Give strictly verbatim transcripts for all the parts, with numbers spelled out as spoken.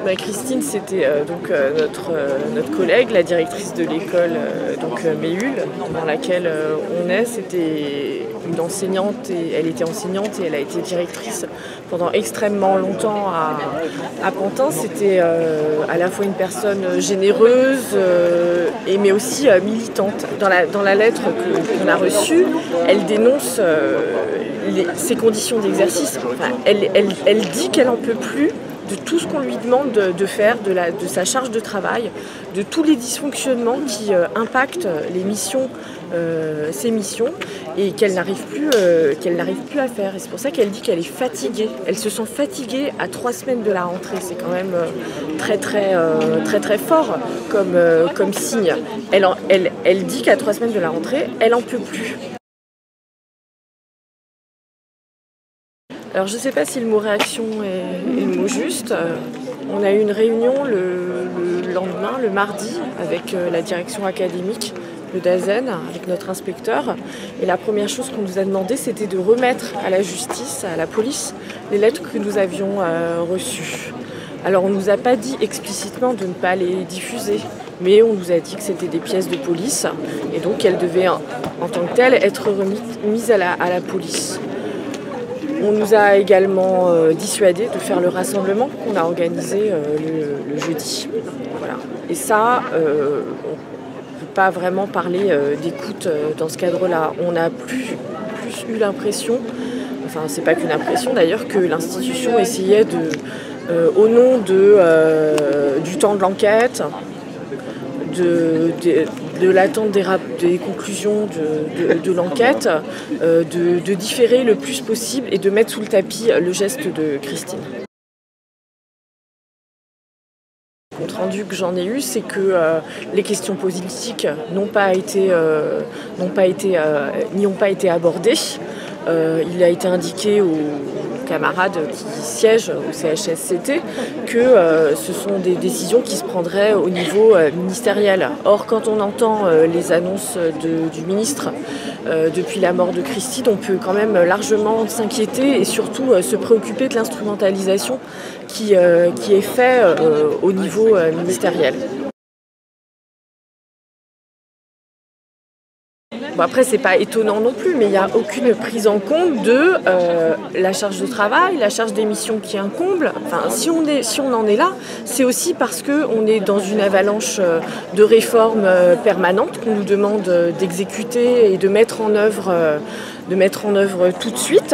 Bah, Christine, c'était euh, donc euh, notre, euh, notre collègue, la directrice de l'école euh, donc euh, Méhul, dans laquelle euh, on est. C'était une enseignante et elle était enseignante et elle a été directrice pendant extrêmement longtemps à, à Pantin. C'était euh, à la fois une personne généreuse euh, et mais aussi euh, militante. Dans la, dans la lettre que, qu'on a reçue, elle dénonce euh, les, ses conditions d'exercice. Enfin, elle, elle, elle dit qu'elle n'en peut plus de tout ce qu'on lui demande de, de faire, de, la, de sa charge de travail, de tous les dysfonctionnements qui euh, impactent les missions, euh, ses missions, et qu'elle n'arrive plus, euh, qu'elle n'arrive plus à faire. Et c'est pour ça qu'elle dit qu'elle est fatiguée. Elle se sent fatiguée à trois semaines de la rentrée. C'est quand même euh, très, très, euh, très, très fort comme, euh, comme signe. Elle, en, elle, elle dit qu'à trois semaines de la rentrée, elle n'en peut plus. Alors je ne sais pas si le mot réaction est, est le mot juste. Euh, on a eu une réunion le, le lendemain, le mardi, avec euh, la direction académique, le DAZEN, avec notre inspecteur. Et la première chose qu'on nous a demandé, c'était de remettre à la justice, à la police, les lettres que nous avions euh, reçues. Alors on ne nous a pas dit explicitement de ne pas les diffuser, mais on nous a dit que c'était des pièces de police et donc qu'elles devaient en, en tant que telles être remises à la, à la police. On nous a également euh, dissuadé de faire le rassemblement qu'on a organisé euh, le, le jeudi. Voilà. Et ça, euh, on ne peut pas vraiment parler euh, d'écoute euh, dans ce cadre-là. On a plus, plus eu l'impression, enfin c'est pas qu'une impression d'ailleurs, que l'institution essayait de, euh, au nom de, euh, du temps de l'enquête, de, de, de l'attente des, des conclusions de, de, de l'enquête, euh, de, de différer le plus possible et de mettre sous le tapis le geste de Christine. Le compte rendu que j'en ai eu, c'est que euh, les questions politiques n'ont pas été, euh, n'ont pas été, euh, n'y ont pas été abordées. Euh, il a été indiqué aux camarades qui siègent au C H S C T que euh, ce sont des décisions qui se prendraient au niveau euh, ministériel. Or, quand on entend euh, les annonces de, du ministre euh, depuis la mort de Christine, on peut quand même largement s'inquiéter et surtout euh, se préoccuper de l'instrumentalisation qui, euh, qui est faite euh, au niveau euh, ministériel. Bon, après, c'est pas étonnant non plus, mais il n'y a aucune prise en compte de euh, la charge de travail, la charge des missions qui incombe. Enfin, si on, est, si on en est là, c'est aussi parce qu'on est dans une avalanche de réformes permanentes qu'on nous demande d'exécuter et de mettre en œuvre, de mettre en œuvre tout de suite.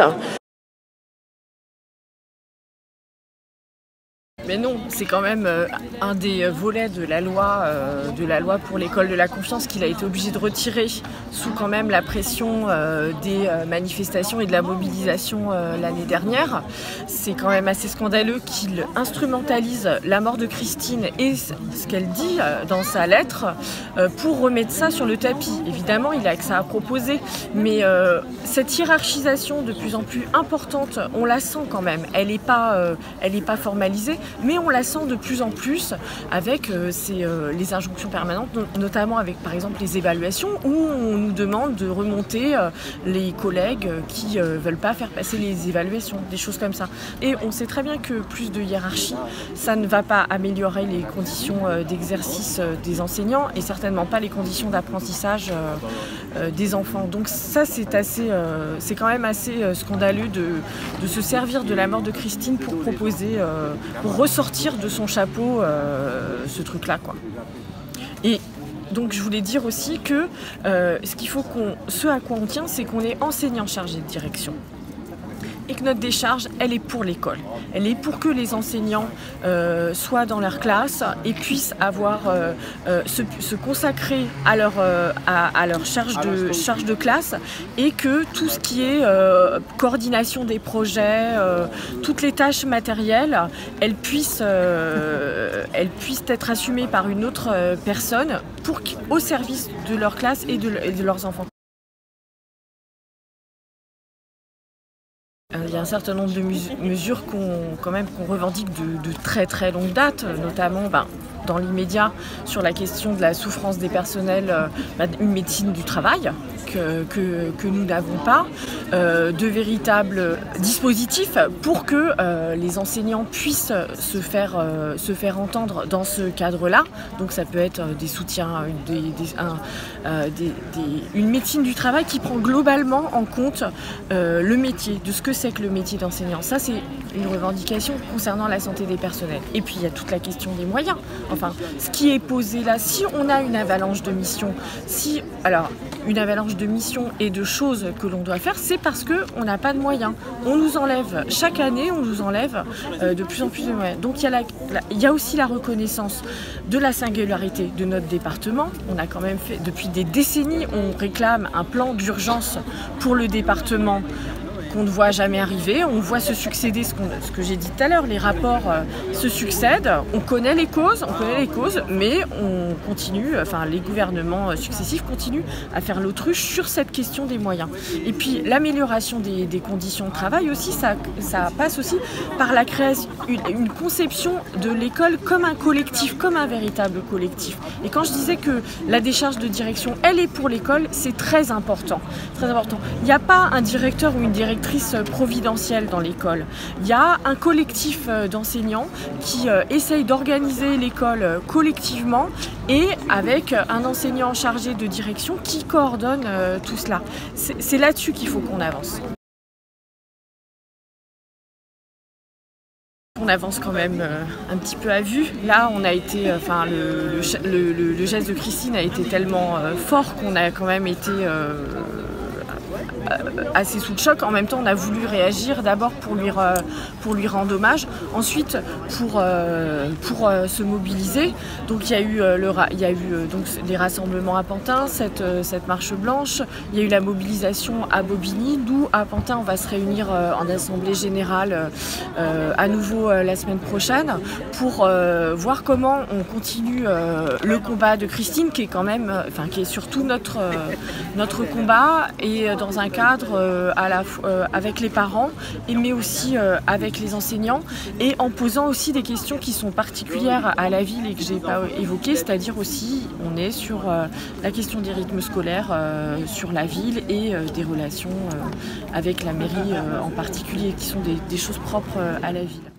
Mais non, c'est quand même euh, un des volets de la loi, euh, de la loi pour l'école de la confiance qu'il a été obligé de retirer sous quand même la pression euh, des euh, manifestations et de la mobilisation euh, l'année dernière. C'est quand même assez scandaleux qu'il instrumentalise la mort de Christine et ce qu'elle dit euh, dans sa lettre euh, pour remettre ça sur le tapis. Évidemment, il a que ça à proposer, mais euh, cette hiérarchisation de plus en plus importante, on la sent quand même. Elle n'est pas, euh, elle n'est pas formalisée. Mais on la sent de plus en plus avec euh, ces, euh, les injonctions permanentes, notamment avec par exemple les évaluations où on nous demande de remonter euh, les collègues qui ne euh, veulent pas faire passer les évaluations, des choses comme ça. Et on sait très bien que plus de hiérarchie, ça ne va pas améliorer les conditions euh, d'exercice euh, des enseignants et certainement pas les conditions d'apprentissage euh, euh, des enfants. Donc ça c'est assez, euh, c'est quand même assez euh, scandaleux de, de se servir de la mort de Christine pour proposer, euh, pour ressortir de son chapeau euh, ce truc-là, quoi. Et donc je voulais dire aussi que euh, ce qu'il faut qu'on, ce à quoi on tient, c'est qu'on est enseignant chargé de direction. Et que notre décharge, elle est pour l'école. Elle est pour que les enseignants euh, soient dans leur classe et puissent avoir, euh, euh, se, se consacrer à leur, euh, à, à leur charge de, charge de classe et que tout ce qui est euh, coordination des projets, euh, toutes les tâches matérielles, elles puissent, euh, elles puissent être assumées par une autre euh, personne pour, au service de leur classe et de, et de leurs enfants. Il y a un certain nombre de mesures qu'on quand même qu'on revendique de, de très très longue date, notamment ben, dans l'immédiat sur la question de la souffrance des personnels, ben, une médecine du travail que, que, que nous n'avons pas. euh, de véritables dispositifs pour que euh, les enseignants puissent se faire, euh, se faire entendre dans ce cadre-là. Donc ça peut être des soutiens, des, des, un, euh, des, des, une médecine du travail qui prend globalement en compte euh, le métier, de ce que c'est que le métier d'enseignant. Ça, c'est une revendication concernant la santé des personnels. Et puis il y a toute la question des moyens. Enfin, ce qui est posé là, si on a une avalanche de missions, si alors une avalanche de missions et de choses que l'on doit faire, c'est parce qu'on n'a pas de moyens. On nous enlève, chaque année, on nous enlève euh, de plus en plus de moyens. Donc il y, a la, la, il y a aussi la reconnaissance de la singularité de notre département. On a quand même fait, depuis des décennies, on réclame un plan d'urgence pour le département qu'on ne voit jamais arriver. On voit se succéder ce, qu'on, ce que j'ai dit tout à l'heure, les rapports euh, se succèdent, on connaît les causes, on connaît les causes, mais on continue, enfin les gouvernements successifs continuent à faire l'autruche sur cette question des moyens. Et puis l'amélioration des, des conditions de travail aussi, ça, ça passe aussi par la création, une, une conception de l'école comme un collectif, comme un véritable collectif. Et quand je disais que la décharge de direction, elle est pour l'école, c'est très important, très important. Il n'y a pas un directeur ou une directrice providentielle dans l'école. Il y a un collectif d'enseignants qui euh, essaye d'organiser l'école collectivement et avec un enseignant chargé de direction qui coordonne euh, tout cela. C'est, c'est là-dessus qu'il faut qu'on avance. On avance quand même euh, un petit peu à vue. Là, on a été, enfin, euh, le, le, le, le geste de Christine a été tellement euh, fort qu'on a quand même été euh, assez sous le choc. En même temps, on a voulu réagir d'abord pour lui, pour lui rendre hommage, ensuite pour, pour se mobiliser. Donc il y a eu, le, il y a eu donc, des rassemblements à Pantin, cette, cette marche blanche, il y a eu la mobilisation à Bobigny, d'où à Pantin on va se réunir en assemblée générale à nouveau la semaine prochaine pour voir comment on continue le combat de Christine, qui est quand même, enfin qui est surtout notre, notre combat, et dans un cadre euh, à la, euh, avec les parents, et, mais aussi euh, avec les enseignants, et en posant aussi des questions qui sont particulières à la ville et que je n'ai pas évoquées, c'est-à-dire aussi on est sur euh, la question des rythmes scolaires euh, sur la ville et euh, des relations euh, avec la mairie euh, en particulier, qui sont des, des choses propres euh, à la ville.